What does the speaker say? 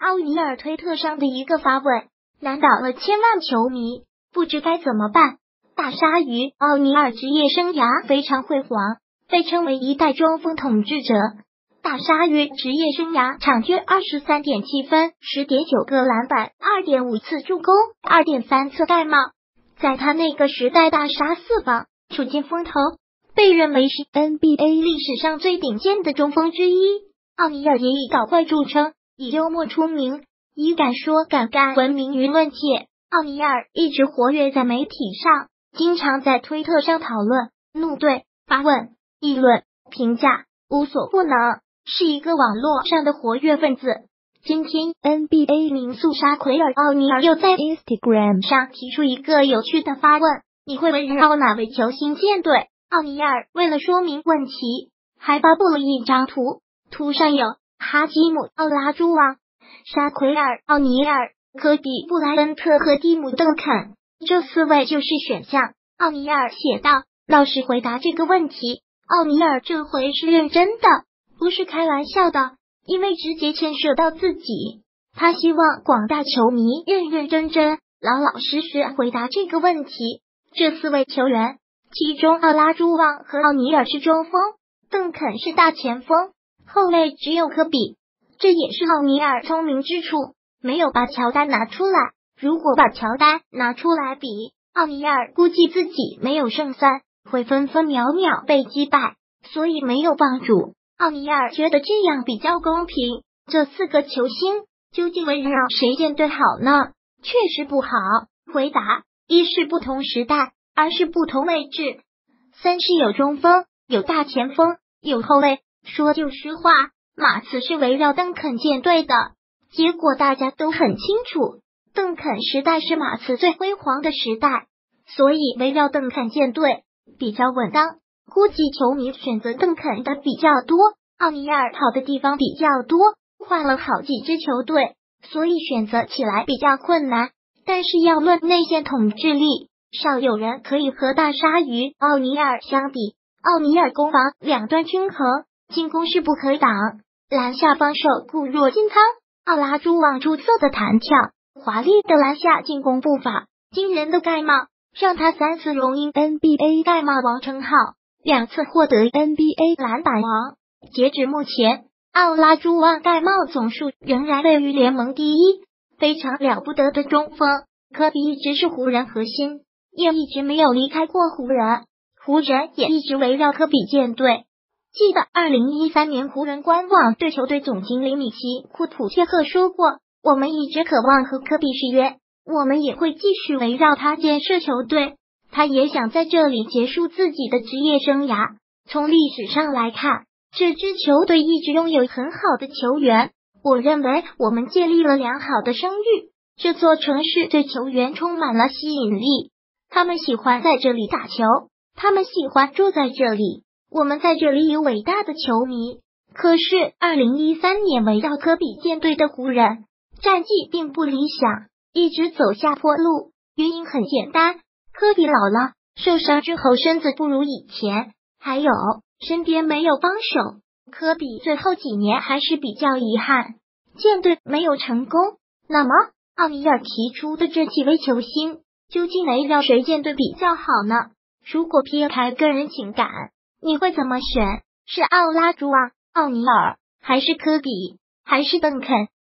奥尼尔推特上的一个发文，难倒了千万球迷，不知该怎么办。大鲨鱼奥尼尔职业生涯非常辉煌，被称为一代中锋统治者。大鲨鱼职业生涯场均23.7分、10.9个篮板、2.5次助攻、2.3次盖帽。在他那个时代大杀四方，处尽风头，被认为是 NBA 历史上最顶尖的中锋之一。奥尼尔也以搞怪著称，以幽默出名，以敢说敢干闻名舆论界。奥尼尔一直活跃在媒体上，经常在推特上讨论、怒对、发问、议论、评价，无所不能，是一个网络上的活跃分子。今天 NBA 名宿沙奎尔·奥尼尔又在 Instagram 上提出一个有趣的发问：你会围绕哪位球星建队？奥尼尔为了说明问题，还发布了一张图，图上有哈基姆·奥拉朱旺、沙奎尔·奥尼尔、科比·布莱恩特和蒂姆·邓肯，这4位就是选项。奥尼尔写道：老实回答这个问题，奥尼尔这回是认真的，不是开玩笑的，因为直接牵涉到自己。他希望广大球迷认认真真、老老实实回答这个问题。这4位球员，其中奥拉朱旺和奥尼尔是中锋，邓肯是大前锋，后卫只有科比。这也是奥尼尔聪明之处，没有把乔丹拿出来。如果把乔丹拿出来比，奥尼尔估计自己没有胜算，会分分秒秒被击败，所以没有帮助。奥尼尔觉得这样比较公平。这4个球星究竟围绕谁建队好呢？确实不好回答。一是不同时代，二是不同位置，三是有中锋，有大前锋，有后卫。说句实话，马刺是围绕邓肯建队的，结果大家都很清楚，邓肯时代是马刺最辉煌的时代，所以围绕邓肯建队比较稳当。估计球迷选择邓肯的比较多，奥尼尔好的地方比较多，换了好几支球队，所以选择起来比较困难。但是要论内线统治力，少有人可以和大鲨鱼奥尼尔相比。奥尼尔攻防两端均衡，进攻势不可挡，篮下防守固若金汤。奥拉朱旺出色的弹跳，华丽的篮下进攻步伐，惊人的盖帽，让他3次荣膺 NBA 盖帽王称号，2次获得 NBA 篮板王。截止目前，奥拉朱旺盖帽总数仍然位于联盟第一，非常了不得的中锋。科比一直是湖人核心，也一直没有离开过湖人，湖人也一直围绕科比建队。记得2013年湖人官网对球队总经理米奇·库普切克说过，我们一直渴望和科比续约，我们也会继续围绕他建设球队，他也想在这里结束自己的职业生涯。从历史上来看，这支球队一直拥有很好的球员，我认为我们建立了良好的声誉，这座城市对球员充满了吸引力，他们喜欢在这里打球，他们喜欢住在这里，我们在这里有伟大的球迷。可是2013年围绕科比建队的湖人战绩并不理想，一直走下坡路，原因很简单，科比老了，受伤之后身子不如以前，还有身边没有帮手，科比最后几年还是比较遗憾，建队没有成功。那么奥尼尔提出的这几位球星究竟围绕谁建队比较好呢？如果撇开个人情感，你会怎么选？是奥拉朱旺、奥尼尔，还是科比，还是邓肯？